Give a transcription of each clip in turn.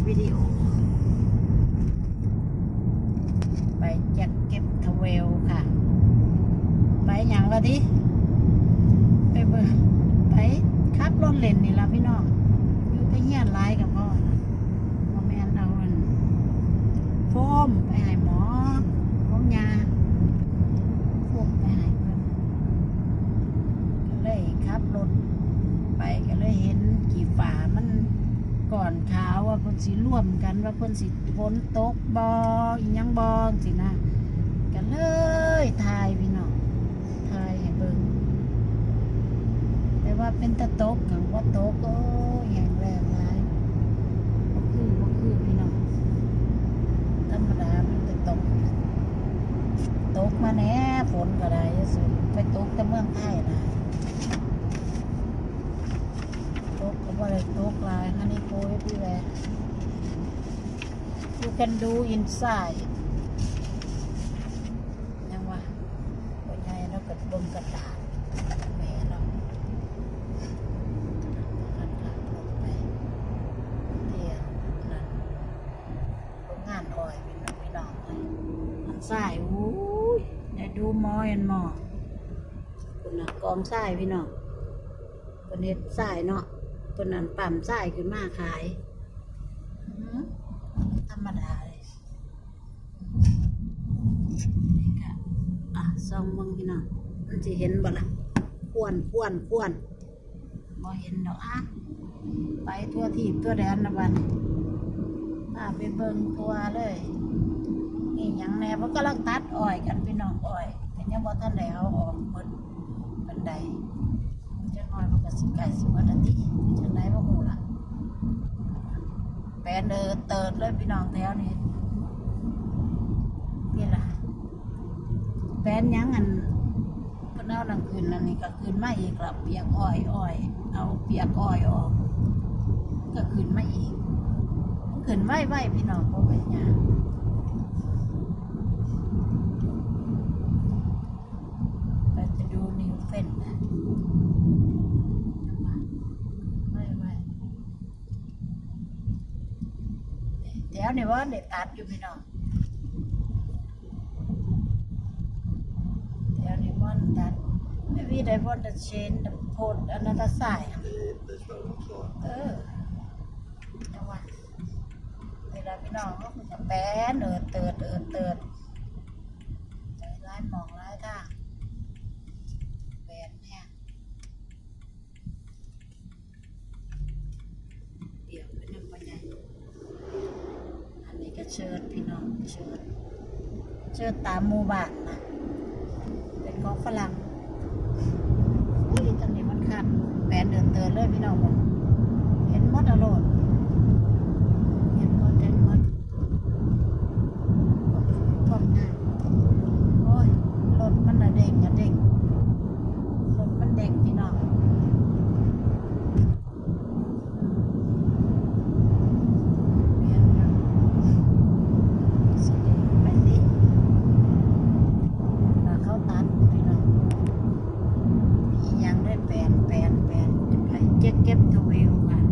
วิดีโอไปจัดเก็บทเวลค่ะไปอย่างละดิไปเบิ่งไปขับรถเล่นนี่ละพี่น้องอยู่ไปเฮียนไล่กับพ่อแม่เอาโฟมไปให้หมอของยาโฟมไปให้เพิ่นก็เลยขับรถไปก็เลยเห็นกี่ฝามันก่อนขาวว่าเพิ่นสิร่วมกันว่าเพิ่นสิฝนตกบ่อีหยังบ่สินะก็เลยถ่ายพี่น้องถ่ายให้เบิ่งแต่ว่าเป็นตะตกกับว่าตกโอ้ยแห้งแรงหลายบ่คือพี่น้องธรรมดามันจะตกมาแน่ฝนก็ได้สิไปตกแต่เมืองไทยนะตกก็บ่ได้ตกหลายอันนี้โปรยพี่แหละ You can do inside ยังว่าคนใหญ่แล้วก็เบิ่งกระดาษแม่เนาะขับรถไปเที่ยงนั่นโรงงานอ้อยพี่น้องมันทรายอู้ยได้ดูมอยันมอคนน่ะกองทรายพี่น้องคนเฮ็ดทรายเนาะคนนั้นปั่มทรายขึ้นมาขายธรรมดาเลยนี่ค่ะซองมึงพี่น้องมันจะเห็นบ่ล่ะพวนบ่เห็นดอกไปทั่วทีบทั่วแดนนะบัดไปเบิ่งทั่วเลยนี่หยังแน่เพราะกำลังตัดอ้อยกันพี่น้องอ้อยแต่ยังบ่ทันได้เอาออกหมดบันไดจังน้อยมันก็สิใกล้สิหมดแล้วติจังได๋บ่ฮู้ล่ะแปลนเติร์ดเลยพี่น้องแถวนี้นี่ล่ะแปลนยังอันก็เอาดังคืนนั่นนี่ก็คืนมาอีกละเปียกอ้อยเอาเปียกอ้อยออกก็คืนมาอีกคืนไว้พี่น้องเพราะเป็นหยังเราจะดูนิวเฟนนะไม่แถวนี้ว่าเด็กตัดอยู่พี่น้องแถวนี้ว่าตัดไม่มีได้ว่าจะเชนจะโพดอันนั้นจะใส่จังหวะเวลาพี่น้องเขาจะแป้นเติร์ดใจร้ายมองร้ายท่าแป้นเนี่ยเดี๋ยวไปนั่งไปไหนอันนี้ก็เชิดพี่น้องเชิดตามหมู่บ้านนะเป็นของฝรั่งตอนนี้มันขาดแปนเติร์ดเลยพี่น้องบอกเห็นมดอร่อยเห็นมดความง่ายโอ้ยรถมันเด้งรถมันเด้งพี่น้องเก็บทวิวค่ะ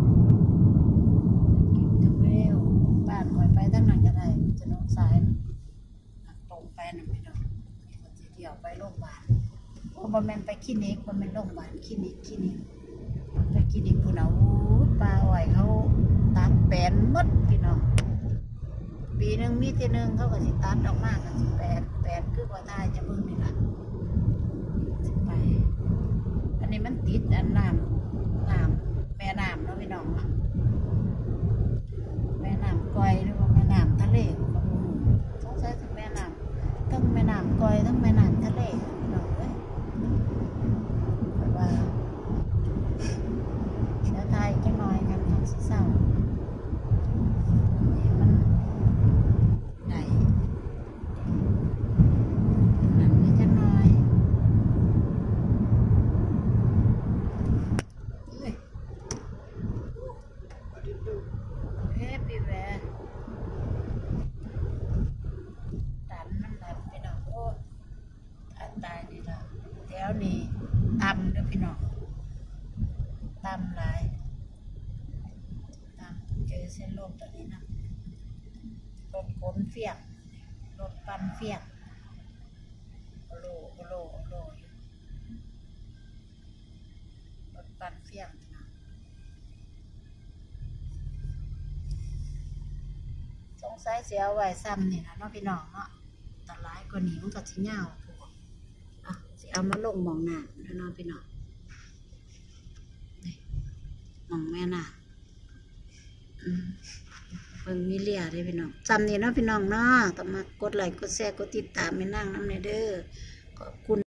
เก็บทวิวบ้านคอยไปทั้งนั้นก็ได้จะน้องสายตรงไปนะพี่น้องมันจะเที่ยวไปโรงพยาบาลเพราะว่ามันไปคลินิกมันเป็นโรงพยาบาลคลินิกไปคลินิกผู้เอาปลาอ้อยเขาตัดแปนมดพี่น้องปีหนึ่งมีทีหนึ่งเขาก็สิตัดออกมากันสิแปดคือว่าตายจะเบิ่งนี่ละไปอันนี้มันติดอันน้ำแม่น้ำเนาะพี่น้องแม่น้ำก้อยหรือว่าแม่น้ำทะเลสงสัยถึงแม่น้ำทั้งแม่น้ำก้อยทั้งแม่น้ำทะเลพี่น้องแบบว่าแล้วไทยจะน้อยกันทำสีเศร้ามันไหนนั่นนี่จะน้อยเจอเส้นลมตัวนี้นะรถขนเฟียกรถปั่นเฟียกโลรถปั่นเฟียกนะสงสัยเสียไว้ซ้ำนี่นะเนาะพี่น้องเนาะแต่หลายกว่านี้มันก็สิยาวพวกอ่ะสิเอามาลงหมองหน้าแล้วเนาะพี่น้องนี่หมองแม่น่ะเบิ่งมีเลียได้พี่น้องจำนี่เนาะพี่น้องเนาะก็มากดไลค์กดแชร์กดติดตามไม่นั่งน้ำในเด้อขอบคุณ